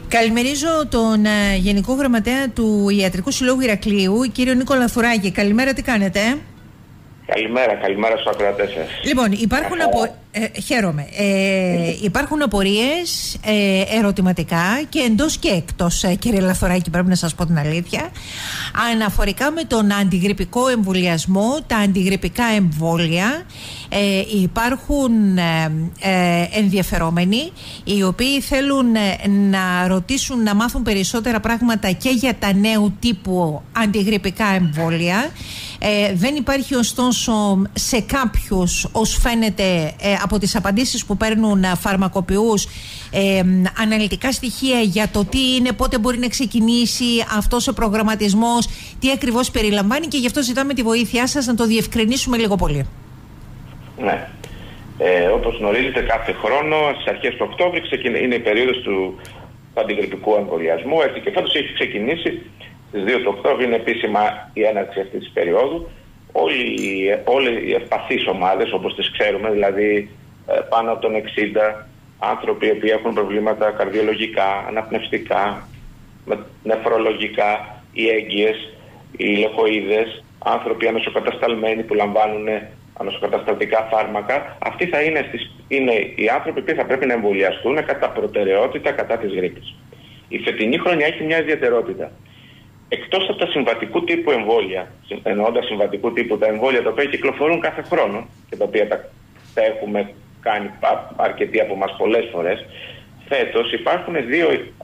Καλημερίζω τον Γενικό Γραμματέα του Ιατρικού Συλλόγου Ηρακλείου, κύριο Νίκολα Θουράκη. Καλημέρα, τι κάνετε? Καλημέρα στους ακροατές σας. Λοιπόν, χαίρομαι. Υπάρχουν απορίες, ερωτηματικά και εντός και εκτός, κύριε Λαθουράκη, πρέπει να σας πω την αλήθεια, αναφορικά με τον αντιγρυπικό εμβολιασμό, τα αντιγρυπικά εμβόλια. Υπάρχουν ενδιαφερόμενοι οι οποίοι θέλουν να ρωτήσουν, να μάθουν περισσότερα πράγματα και για τα νέου τύπου αντιγρυπικά εμβόλια. Δεν υπάρχει ωστόσο σε κάποιους, ως φαίνεται από τις απαντήσεις που παίρνουν φαρμακοποιούς, αναλυτικά στοιχεία για το τι είναι, πότε μπορεί να ξεκινήσει αυτός ο προγραμματισμός, τι ακριβώς περιλαμβάνει, και γι' αυτό ζητάμε τη βοήθειά σας να το διευκρινίσουμε λίγο πολύ. Ναι. Όπως γνωρίζετε, κάθε χρόνο στις αρχές του Οκτώβρη είναι η περίοδος του αντιγρυπικού εμβολιασμού. Έτσι και φέτος έχει ξεκινήσει. Στις 2 του Οκτώβρη είναι επίσημα η έναρξη αυτής της περίοδου. Όλοι οι ευπαθείς ομάδες, όπως τις ξέρουμε, δηλαδή πάνω από τον 60 άνθρωποι οι οποίοι έχουν προβλήματα καρδιολογικά, αναπνευστικά, νεφρολογικά, οι έγκυες, οι λεχοείδες, άνθρωποι ανοσοκατασταλμένοι που λαμβάνουν ανοσοκατασταλτικά φάρμακα, αυτοί θα είναι οι άνθρωποι που θα πρέπει να εμβολιαστούν κατά προτεραιότητα κατά της γρίπης. Η φετινή χρονιά έχει μια ιδιαιτερότητα. Εκτός από τα συμβατικού τύπου εμβόλια, εννοώντας συμβατικού τύπου τα εμβόλια τα οποία κυκλοφορούν κάθε χρόνο και τα οποία τα έχουμε κάνει αρκετοί από μας πολλές φορές, φέτος υπάρχουν δύο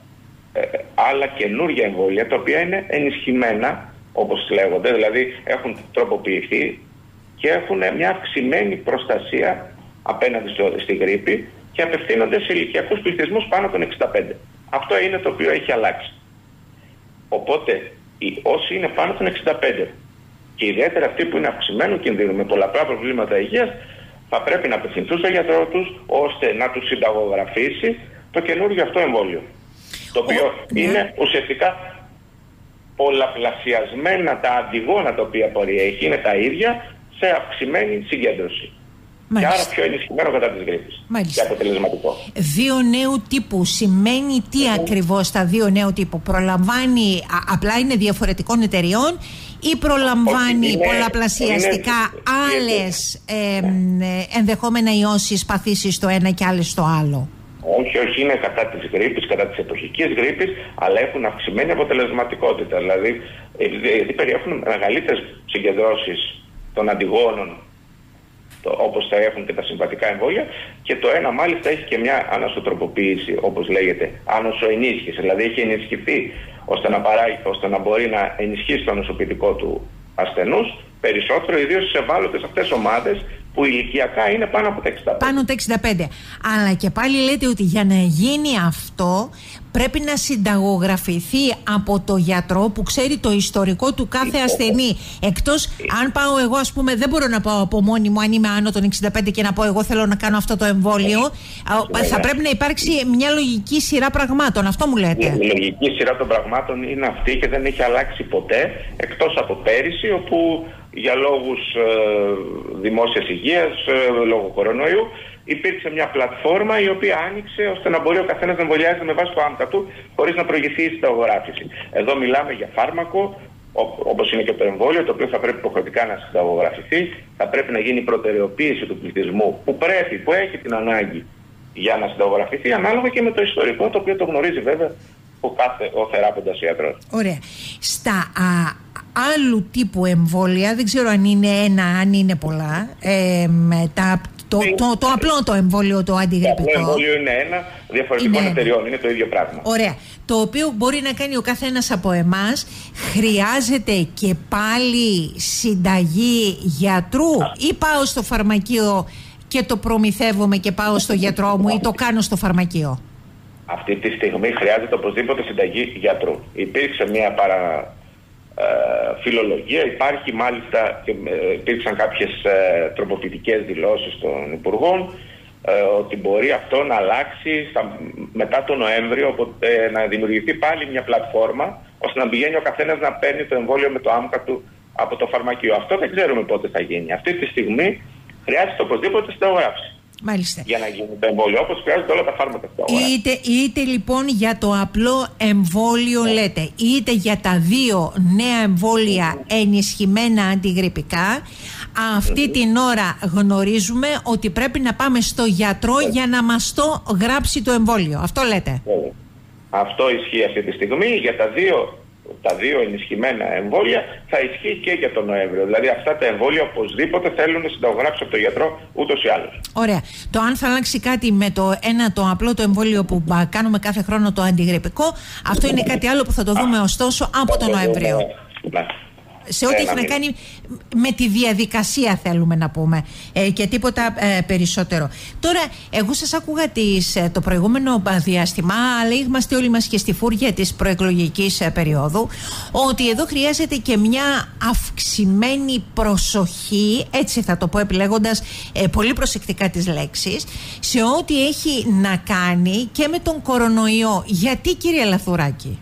άλλα καινούργια εμβόλια τα οποία είναι ενισχυμένα, όπως λέγονται, δηλαδή έχουν τροποποιηθεί και έχουν μια αυξημένη προστασία απέναντι στη γρίπη και απευθύνονται σε ηλικιακούς πληθυσμούς πάνω των 65. Αυτό είναι το οποίο έχει αλλάξει. Οπότε όσοι είναι πάνω των 65 και ιδιαίτερα αυτοί που είναι αυξημένου κινδύνου με πολλαπλά προβλήματα υγείας, θα πρέπει να απευθυνθούν στον γιατρό τους ώστε να τους συνταγογραφήσει το καινούργιο αυτό εμβόλιο, το οποίο είναι ουσιαστικά πολλαπλασιασμένα τα αντιγόνα τα οποία περιέχει, είναι τα ίδια σε αυξημένη συγκέντρωση. Μάλιστα. Και άρα πιο ενισχυμένο κατά της γρίπης. Μάλιστα. Και αποτελεσματικό. Δύο νέου τύπου σημαίνει τι ακριβώς τα δύο νέου τύπου? Προλαμβάνει, απλά είναι διαφορετικών εταιριών, ή προλαμβάνει πολλαπλασιαστικά άλλες ενδεχόμενα ιώσεις, παθήσεις στο ένα και άλλες στο άλλο? Όχι, είναι κατά της γρίπης, κατά της εποχικής γρίπης, αλλά έχουν αυξημένη αποτελεσματικότητα. Δηλαδή περιέχουν μεγαλύτερες συγκεντρώσεις των αντιγόνων, όπως θα έχουν και τα συμβατικά εμβόλια, και το ένα μάλιστα έχει και μια ανασοτροποποίηση, όπως λέγεται, ανοσοενίσχυση, δηλαδή έχει ενισχυθεί ώστε να μπορεί να ενισχύσει το ανοσοποιητικό του ασθενούς περισσότερο, ιδίως στις ευάλωτες αυτές ομάδες που ηλικιακά είναι πάνω από τα 65. Πάνω τα 65. Αλλά και πάλι λέτε ότι για να γίνει αυτό πρέπει να συνταγογραφηθεί από το γιατρό που ξέρει το ιστορικό του κάθε ασθενή. Εκτός αν πάω εγώ, ας πούμε, δεν μπορώ να πάω από μόνη μου αν είμαι άνω των 65 και να πω εγώ θέλω να κάνω αυτό το εμβόλιο. Θα πρέπει να υπάρξει μια λογική σειρά πραγμάτων. Αυτό μου λέτε? Η λογική σειρά των πραγμάτων είναι αυτή και δεν έχει αλλάξει ποτέ, εκτός από πέρυσι, όπου για λόγους δημόσιας υγείας, λόγω κορονοϊού, υπήρξε μια πλατφόρμα η οποία άνοιξε ώστε να μπορεί ο καθένας να εμβολιάζεται με βάση το άμκα του χωρίς να προηγηθεί η συνταγογράφηση. Εδώ μιλάμε για φάρμακο, όπως είναι και το εμβόλιο, το οποίο θα πρέπει υποχρεωτικά να συνταγογραφηθεί. Θα πρέπει να γίνει η προτεραιοποίηση του πληθυσμού που έχει την ανάγκη για να συνταγογραφηθεί, ανάλογα και με το ιστορικό, το οποίο το γνωρίζει βέβαια ο θεράποντας ιατρός. Ωραία. Στα άλλου τύπου εμβόλια, δεν ξέρω αν είναι ένα, αν είναι πολλά, το απλό το εμβόλιο, το αντιγρυπικό. Το απλό εμβόλιο είναι ένα, διαφορετικών εταιριών, είναι το ίδιο πράγμα. Ωραία. Το οποίο μπορεί να κάνει ο καθένας από εμάς. Χρειάζεται και πάλι συνταγή γιατρού, ή πάω στο φαρμακείο και το προμηθεύομαι και πάω στο γιατρό μου, ή το κάνω στο φαρμακείο? Αυτή τη στιγμή χρειάζεται οπωσδήποτε συνταγή γιατρού. Υπήρξε μια φιλολογία, υπάρχει μάλιστα και υπήρξαν κάποιες τροποποιητικές δηλώσεις των Υπουργών ότι μπορεί αυτό να αλλάξει μετά τον Νοέμβριο, οπότε να δημιουργηθεί πάλι μια πλατφόρμα ώστε να πηγαίνει ο καθένας να παίρνει το εμβόλιο με το άμκα του από το φαρμακείο. Αυτό δεν ξέρουμε πότε θα γίνει. Αυτή τη στιγμή χρειάζεται οπωσδήποτε συνταγογράφηση. Μάλιστα. Για να γίνει το εμβόλιο, όπως χρειάζονται όλα τα φάρμακα στα αγορά. Είτε λοιπόν για το απλό εμβόλιο λέτε, είτε για τα 2 νέα εμβόλια ενισχυμένα αντιγρυπικά, αυτή την ώρα γνωρίζουμε ότι πρέπει να πάμε στο γιατρό για να μας το γράψει το εμβόλιο. Αυτό λέτε? Αυτό ισχύει αυτή τη στιγμή. Για τα δύο ενισχυμένα εμβόλια θα ισχύει και για τον Νοέμβριο. Δηλαδή αυτά τα εμβόλια οπωσδήποτε θέλουν να συνταγογράψει από τον γιατρό ούτως ή άλλως. Ωραία. Το αν θα αλλάξει κάτι με το απλό το εμβόλιο που κάνουμε κάθε χρόνο, το αντιγρυπικό, αυτό είναι κάτι άλλο που θα το δούμε ωστόσο από τον Νοέμβριο. Ναι. Σε ό,τι έχει να κάνει με τη διαδικασία, θέλουμε να πούμε, και τίποτα περισσότερο. Τώρα, εγώ σας άκουγα το προηγούμενο διάστημα, αλλά είμαστε όλοι μας και στη φούρια της προεκλογικής περίοδου, ότι εδώ χρειάζεται και μια αυξημένη προσοχή, έτσι θα το πω επιλέγοντας πολύ προσεκτικά τις λέξεις, σε ό,τι έχει να κάνει και με τον κορονοϊό. Γιατί, κύριε Λαθουράκη?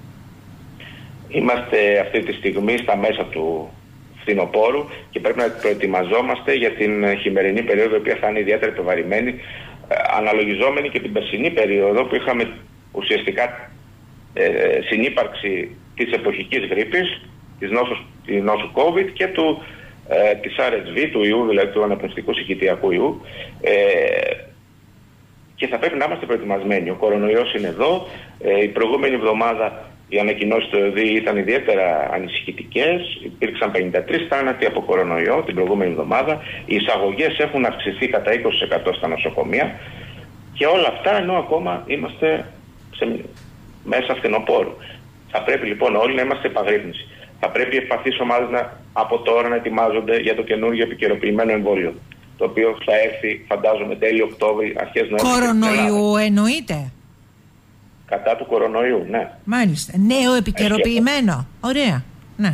Είμαστε αυτή τη στιγμή στα μέσα του φθινοπόρου και πρέπει να προετοιμαζόμαστε για την χειμερινή περίοδο, η οποία θα είναι ιδιαίτερα επιβαρημένη, αναλογιζόμενη και την περσινή περίοδο που είχαμε ουσιαστικά συνύπαρξη της εποχικής γρίπης, της νόσου COVID και της RSV, του ιού, δηλαδή του αναπνευστικού συγχυτιακού ιού, και θα πρέπει να είμαστε προετοιμασμένοι. Ο κορονοϊός είναι εδώ. Η προηγούμενη εβδομάδα οι ανακοινώσεις του ΕΔΗ ήταν ιδιαίτερα ανησυχητικές. Υπήρξαν 53 θάνατοι από κορονοϊό την προηγούμενη εβδομάδα. Οι εισαγωγές έχουν αυξηθεί κατά 20% στα νοσοκομεία. Και όλα αυτά ενώ ακόμα είμαστε μέσα φθινοπόρου. Θα πρέπει λοιπόν όλοι να είμαστε επαγρύπνηση. Θα πρέπει οι ευπαθείς ομάδες από τώρα να ετοιμάζονται για το καινούργιο επικαιροποιημένο εμβόλιο, το οποίο θα έρθει, φαντάζομαι, τέλη Οκτώβρη, αρχές Νοέμβρη. Κορονοϊού εννοείται? Κατά του κορονοϊού, ναι. Μάλιστα. Νέο επικαιροποιημένο. Ωραία. Ναι.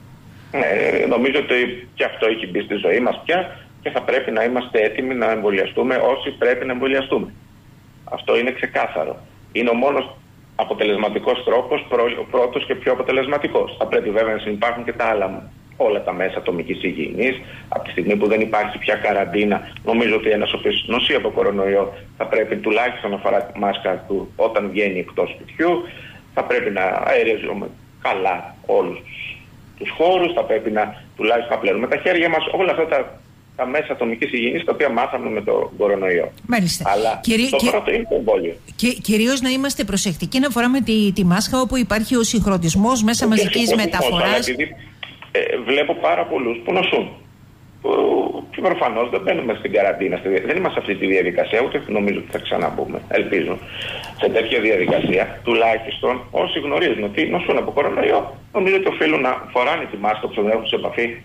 Νομίζω ότι και αυτό έχει μπει στη ζωή μας πια και θα πρέπει να είμαστε έτοιμοι να εμβολιαστούμε όσοι πρέπει να εμβολιαστούμε. Αυτό είναι ξεκάθαρο. Είναι ο μόνος αποτελεσματικός τρόπος, ο πρώτος και πιο αποτελεσματικός. Θα πρέπει βέβαια να συνυπάρχουν και τα άλλα, όλα τα μέσα ατομικής υγιεινής. Από τη στιγμή που δεν υπάρχει πια καραντίνα, νομίζω ότι ένας ο οποίος νοσεί από κορονοϊό θα πρέπει τουλάχιστον να φορά τη μάσκα του όταν βγαίνει εκτός σπιτιού. Θα πρέπει να αεριζούμε καλά όλους τους χώρους. Θα πρέπει τουλάχιστον να πλένουμε τα χέρια μας. Όλα αυτά τα μέσα ατομικής υγιεινής τα οποία μάθαμε με τον κορονοϊό. Μάλιστα. Αλλά το πρώτο είναι το εμβόλιο. Κυρίως να είμαστε προσεκτικοί να φοράμε τη μάσκα όπου υπάρχει ο συγχρονισμός μέσα μαζικής μεταφοράς. Βλέπω πάρα πολλούς που νοσούν. Και προφανώς δεν μπαίνουμε στην καραντίνα. Δεν είμαστε σε αυτή τη διαδικασία, ούτε νομίζω ότι θα ξαναμπούμε. Ελπίζω σε τέτοια διαδικασία. Τουλάχιστον όσοι γνωρίζουν ότι νοσούν από κορονοϊό, νομίζω ότι οφείλουν να φοράνε τη μάσκα που έχουν σε επαφή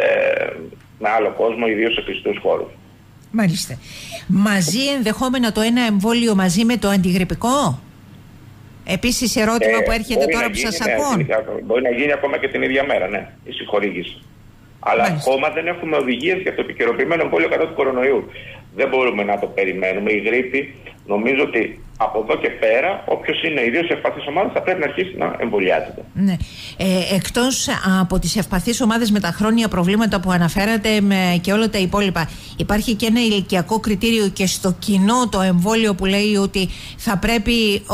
με άλλο κόσμο, ιδίως σε κλειστούς χώρους. Μάλιστα. Μαζί ενδεχόμενα το ένα εμβόλιο μαζί με το αντιγρυπικό? Επίσης ερώτημα που έρχεται τώρα που σας ακούω. Μπορεί να γίνει ακόμα και την ίδια μέρα, ναι, η συγχορήγηση. Αλλά ακόμα δεν έχουμε οδηγίες για το επικαιροποιημένο εμβόλιο κατά του κορονοϊού. Δεν μπορούμε να το περιμένουμε. Η γρίπη, νομίζω ότι από εδώ και πέρα, όποιος είναι ιδίως σε ευπαθείς ομάδες θα πρέπει να αρχίσει να εμβολιάζεται. Ναι. Εκτός από τις ευπαθείς ομάδες με τα χρόνια προβλήματα που αναφέρατε και όλα τα υπόλοιπα, υπάρχει και ένα ηλικιακό κριτήριο και στο κοινό το εμβόλιο που λέει ότι θα πρέπει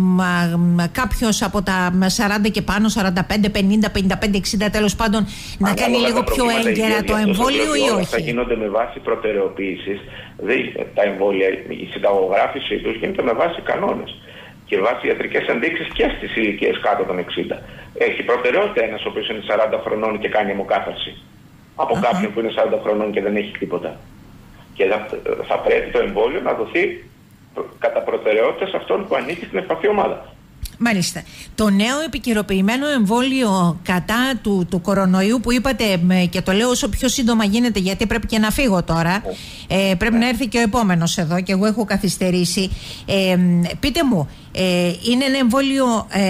κάποιος από τα 40 και πάνω, 45, 50, 55, 60 τέλος πάντων, να κάνει λίγο πιο έγκαιρα το εμβόλιο ή όχι? Θα γίνονται με βάση προτεραιοποίησης. Τα εμβόλια, η συνταγογράφησή τους γίνεται με βάση κανόνες και βάσει ιατρικές ενδείξεις και στις ηλικίες κάτω των 60. Έχει προτεραιότητα ένας ο οποίος είναι 40 χρονών και κάνει αιμοκάθαρση από κάποιον που είναι 40 χρονών και δεν έχει τίποτα. Και θα πρέπει το εμβόλιο να δοθεί κατά προτεραιότητα σε αυτόν που ανήκει στην ευπαθή ομάδα. Μάλιστα. Το νέο επικαιροποιημένο εμβόλιο κατά του κορονοϊού που είπατε, και το λέω όσο πιο σύντομα γίνεται γιατί πρέπει και να φύγω τώρα, πρέπει να έρθει και ο επόμενος εδώ και εγώ έχω καθυστερήσει. Πείτε μου, είναι ένα εμβόλιο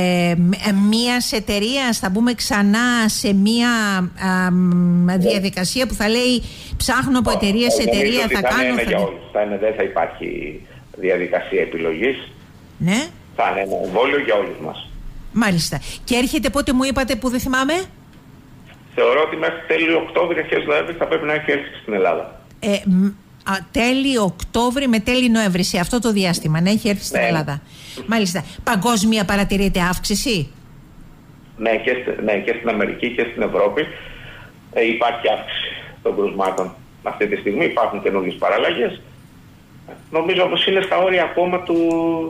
μιας εταιρείας, θα μπούμε ξανά σε μια διαδικασία που θα λέει ψάχνω από εταιρεία σε εταιρεία, θα κάνω... Δεν θα υπάρχει διαδικασία επιλογής. Ναι. Θα είναι ένα εμβόλιο για όλους μας. Μάλιστα. Και έρχεται πότε μου είπατε που δεν θυμάμαι? Θεωρώ ότι μέχρι τέλη Οκτώβρη, αρχές Νοέμβρη θα πρέπει να έχει έρθει στην Ελλάδα. τέλη Οκτώβρη με τέλη Νοέμβρη, σε αυτό το διάστημα, να έχει έρθει στην Ελλάδα. Μάλιστα. Παγκόσμια παρατηρείται αύξηση? Ναι, και στην Αμερική και στην Ευρώπη υπάρχει αύξηση των κρουσμάτων αυτή τη στιγμή. Υπάρχουν καινούργιες παραλλαγές. Νομίζω όμως είναι στα όρια ακόμα του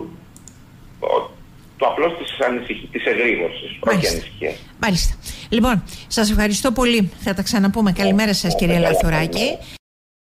απλώς της εγρήγορσης, όχι ανησυχίας. Μάλιστα. Λοιπόν, σας ευχαριστώ πολύ. Θα τα ξαναπούμε. Καλημέρα σας, κύριε Λαρθουράκη.